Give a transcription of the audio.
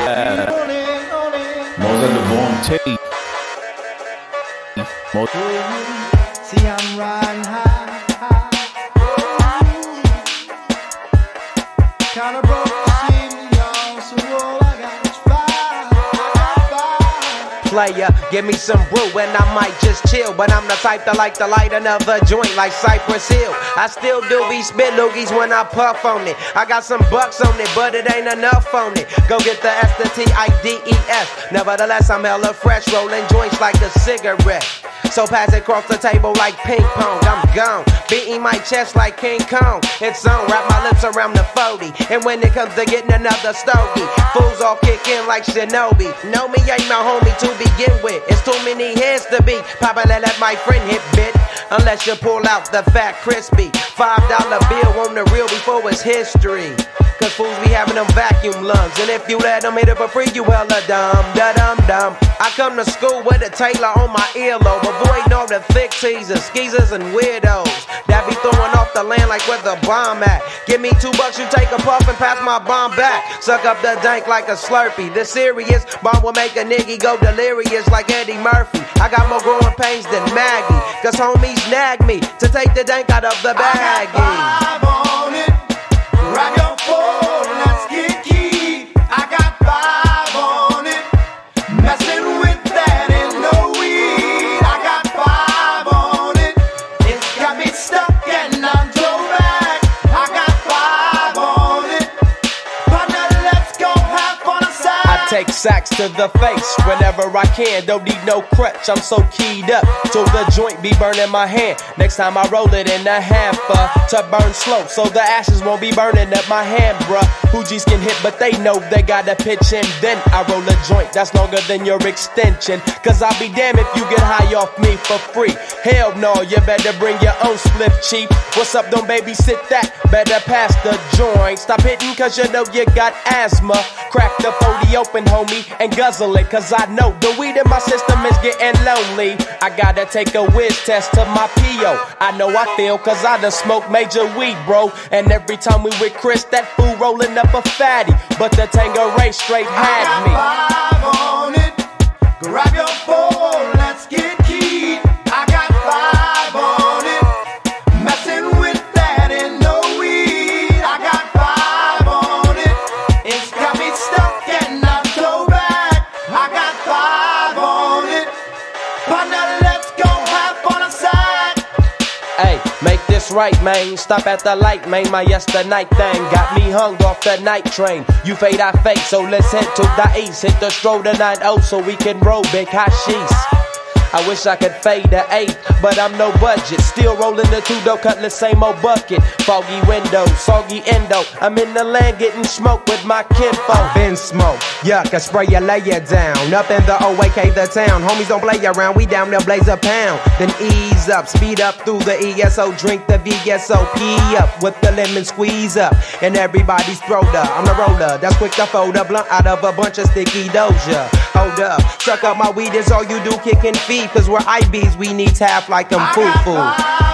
Mozart Devon Tate. See, I'm riding high. Kinda broke this evening, y'all, so all I got is fire. Player, give me some brew and I might just chill. But I'm the type that like to light another joint like Cypress Hill. I still do be spit loogies when I puff on it. I got some bucks on it, but it ain't enough on it. Go get the S, the T-I-D-E-S. Nevertheless, I'm hella fresh, rolling joints like a cigarette. So pass it across the table like ping pong. I'm gone, beating my chest like King Kong. It's on, wrap my lips around the 40. And when it comes to getting another stogie, fools all kick in like Shinobi. Know me ain't my homie to begin with. It's too many heads to be popular, let my friend hit bit. Unless you pull out the fat crispy $5 bill on the real before it's history. Cause fools be having them vacuum lungs. And if you let them hit it for free, you hella dumb, da-dum-dum. I come to school with a Taylor on my earlobe, avoiding all the thick teasers, skeezers, and weirdos that be throwing off the land like where the bomb at. Give me $2, you take a puff and pass my bomb back. Suck up the dank like a Slurpee. This serious bomb will make a nigga go delirious like Eddie Murphy. I got more growing pains than Maggie, cause homies nag me to take the dank out of the baggie. I got 5 on it. Grab your phone, let's get key. I got 5 on it. Messing with that ain't no weed. I got 5 on it. It's got me stuck and I'm drove back. I got 5 on it. Partner, let's go have fun aside. I take sacks to the face whenever I can. Don't need no crutch, I'm so keyed up till the joint be burning my hand. Next time I roll it in a hamper to burn slow, so the ashes won't be burning up my hand, bruh. Hoogies can hit, but they know they gotta pitch in. Then I roll a joint that's longer than your extension. Cause I'll be damned if you get high off me for free. Hell no, you better bring your own spliff, cheap. What's up, don't babysit that? Better pass the joint. Stop hitting cause you know you got asthma. Crack the 40 open, homie, and guzzle it. Cause I know the weed in my system is getting lonely. I gotta take a whiz test to my P.O. I know I feel cause I done smoked major weed, bro. And every time we with Chris, that fool rolling up a fatty. But the Tangeray straight had me. I got 5 on it. Grab your phone, let's get keyed. I got 5 on it. Messing with that ain't no weed. I got 5 on it. It's got me stuck and I'm so back. I got 5 on it. Partner, let's go have fun aside. Hey, make this right, man. Stop at the light, man. My yesterday thing got me hung off the night train. You fade, I fade, so let's head to the east. Hit the stroll to 9-0 so we can roll big hashish. I wish I could fade the 8, but I'm no budget. Still rolling the 2-door cutlass, same old bucket. Foggy windows, soggy endo. I'm in the land getting smoked with my kinfolk. Been smoke, yuck, I spray you, lay you down. Up in the OAK, the town. Homies don't play around, we down there blaze a pound. Then ease up, speed up through the ESO. Drink the VSOP up with the lemon squeeze up. And everybody's throwed up. I'm the roller, that's quick to fold a blunt out of a bunch of sticky doja. Hold up, truck up my weed, is all you do, kicking feet. Cause we're IBs, we need tap like them foo-foo.